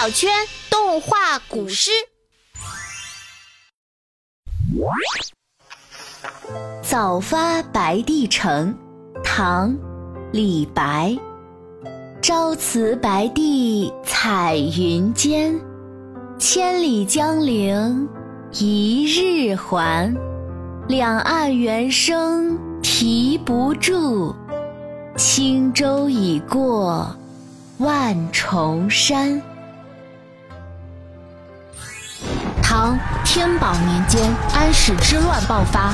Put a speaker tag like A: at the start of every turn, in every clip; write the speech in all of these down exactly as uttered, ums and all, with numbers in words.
A: 小圈动画古诗。
B: 早发白帝城，唐·李白。朝辞白帝彩云间，千里江陵一日还。两岸猿声啼不住，轻舟已过万重山。
A: 唐天宝年间，安史之乱爆发，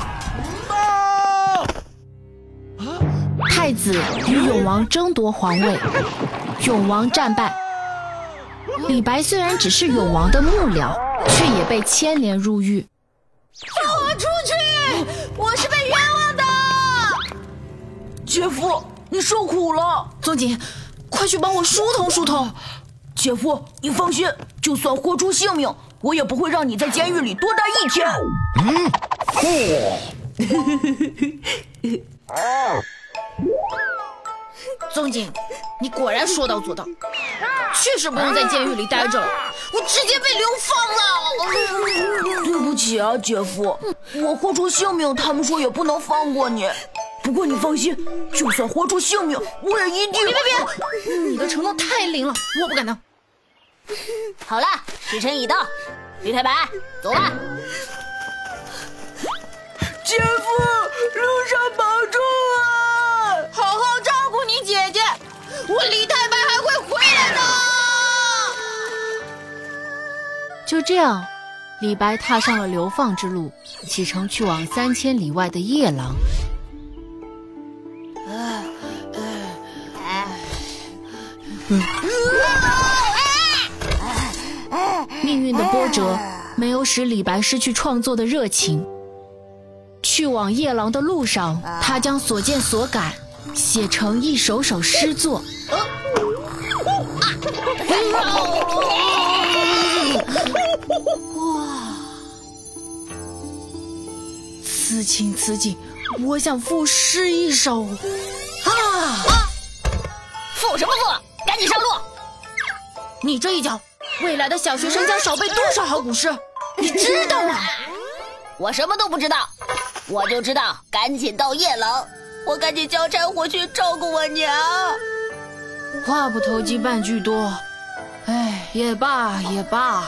A: 太子与永王争夺皇位，永王战败。李白虽然只是永王的幕僚，却也被牵连入狱。
C: 放我出去！我是被冤枉的。
D: 姐夫，你受苦了。
C: 宗锦，快去帮我疏通疏通。
D: 姐夫，你放心，就算豁出性命，我也不会让你在监狱里多待一天。
E: 嗯，嚯！
C: 宗锦，你果然说到做到，确实不用在监狱里待着了，我直接被流放了。
D: 对不起啊，姐夫，我豁出性命，他们说也不能放过你。不过你放心，就算豁出性命，我也一定……
C: 别别别！你的承诺太灵了，我不敢当。
F: 好了，时辰已到，李太白，走吧。
D: 姐夫，路上保重啊！
C: 好好照顾你姐姐，我李太白还会回来的。
A: 就这样，李白踏上了流放之路，启程去往三千里外的夜郎。命运的波折没有使李白失去创作的热情。去往夜郎的路上，他将所见所感写成一首首诗作。哇！此情此景，我想赋诗一首。啊！
F: 赋什么赋？赶紧上路！
C: 你这一脚，未来的小学生将少背多少好古诗，你知道吗？
F: 我什么都不知道，我就知道赶紧到夜郎，我赶紧交差回去照顾我娘。
C: 话不投机半句多，哎，也罢也罢。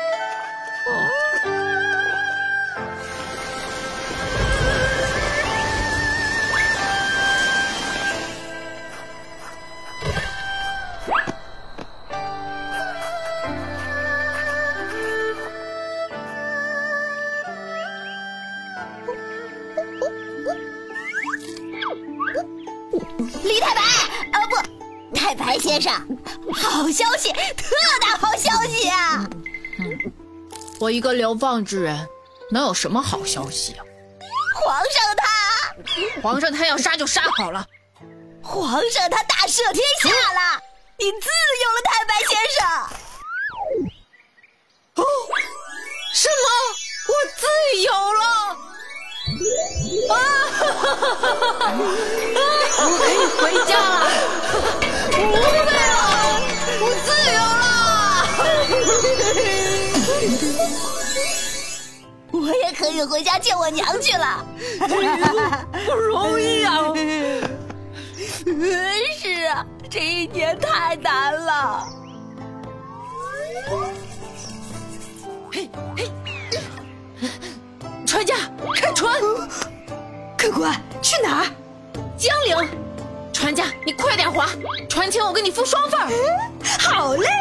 F: 李太白，啊不，太白先生，好消息，特大好消息啊！
C: 嗯，我一个流放之人，能有什么好消息啊？
F: 皇上他，
C: 皇上他要杀就杀好了。
F: 皇上他大赦天下了，你自由了，太白先生。
C: 哦，什么？我自由了？啊！我可以回家了，不对了，我
F: 自由了，我也可以回家见我娘去了。
C: 不容易啊！
F: 是啊，这一年太难了。
C: 嘿嘿，船家，开船！
D: 客官，去哪儿？
C: 江陵。船家，你快点划，船钱我给你付双份。
D: 好嘞。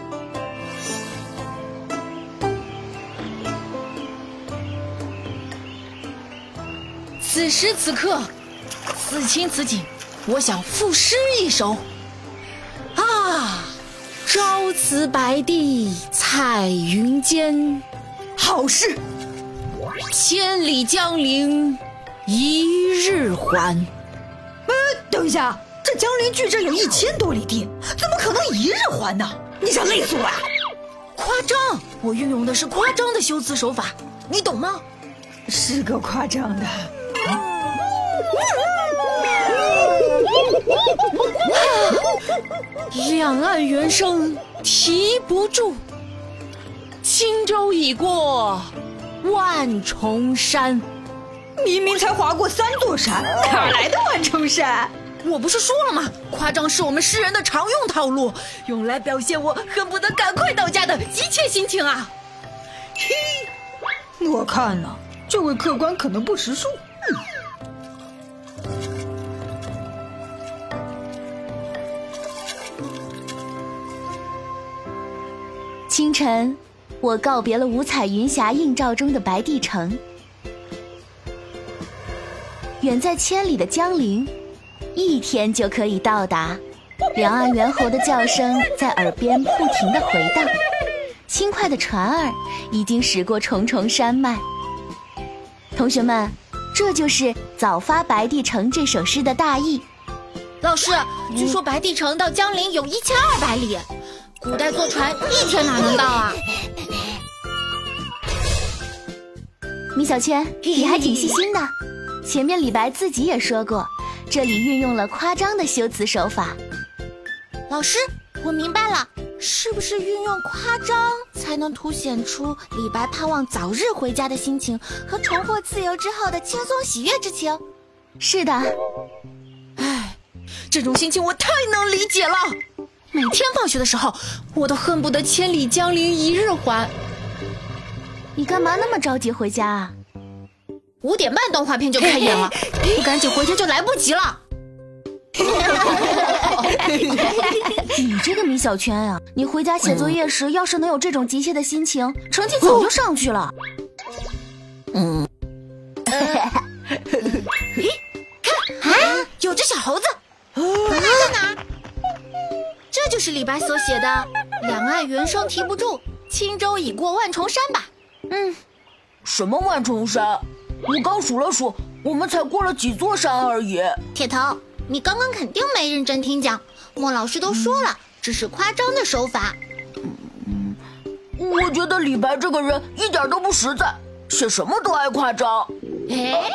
C: 此时此刻，此情此景，我想赋诗一首。啊，朝辞白帝彩云间，
D: 好诗。
C: 千里江陵一日还。
D: 呃，等一下，这江陵距这有一千多里地，怎么可能一日还呢？你想累死我啊！
C: 夸张，我运用的是夸张的修辞手法，你懂吗？
D: 是个夸张的。
C: 两岸猿声啼不住，轻舟已过万重山。
D: 明明才划过三座山，哪来的万重山？
C: 我不是说了吗？夸张是我们诗人的常用套路，用来表现我恨不得赶快到家的急切心情啊！
D: 嘿，我看呢，这位客官可能不识数。
B: 清晨，我告别了五彩云霞映照中的白帝城。远在千里的江陵，一天就可以到达。两岸猿猴的叫声在耳边不停地回荡，轻快的船儿已经驶过重重山脉。同学们，这就是《早发白帝城》这首诗的大意。
A: 老师，据说白帝城到江陵有一千二百里，古代坐船一天哪能到啊？
B: 米小圈，你还挺细心的。前面李白自己也说过，这里运用了夸张的修辞手法。
A: 老师，我明白了，是不是运用夸张才能凸显出李白盼望早日回家的心情和重获自由之后的轻松喜悦之情？
B: 是的。
C: 唉，这种心情我太能理解了。每天放学的时候，我都恨不得千里江陵一日还。
B: 你干嘛那么着急回家啊？
A: 五点半动画片就开演了，不赶紧回家就来不及了。
B: 你这个米小圈啊，你回家写作业时，要是能有这种急切的心情，成绩早就上去了。
C: 嗯。
A: 呃、咦，看啊，有只小猴子，在哪在哪？这就是李白所写的“两岸猿声啼不住，轻舟已过万重山”吧？
B: 嗯，
D: 什么万重山？我刚数了数，我们才过了几座山而已。
A: 铁头，你刚刚肯定没认真听讲，莫老师都说了，这是夸张的手法。
D: 嗯，我觉得李白这个人一点都不实在，写什么都爱夸张。
A: 哎，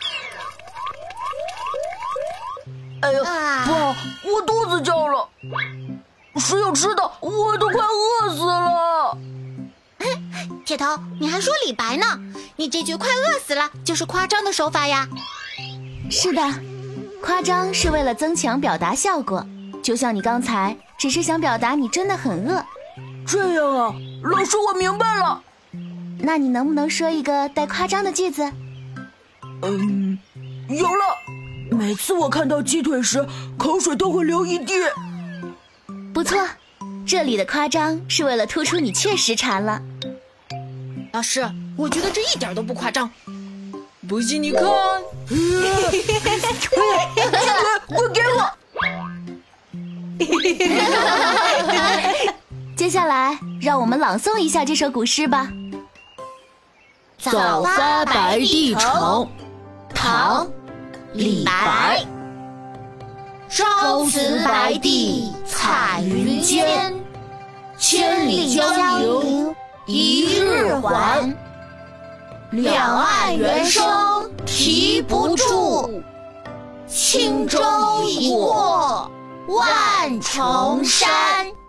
D: 哎呀，啊、不，我肚子叫了，谁有吃的？我都快饿死了。
A: 铁头，你还说李白呢？你这句快饿死了就是夸张的手法呀。
B: 是的，夸张是为了增强表达效果，就像你刚才只是想表达你真的很饿。
D: 这样啊，老师，我明白了。
B: 那你能不能说一个带夸张的句子？
D: 嗯，有了。每次我看到鸡腿时，口水都会流一地。
B: 不错，这里的夸张是为了突出你确实馋了。
C: 老师，我觉得这一点都不夸张。不信你看，
D: 快给我！
B: 接下来，让我们朗诵一下这首古诗吧。
C: 早发白帝城，唐·李白。
A: 朝辞白帝彩云间，千里江陵一日还。两岸猿声啼不住，轻舟已过万重山。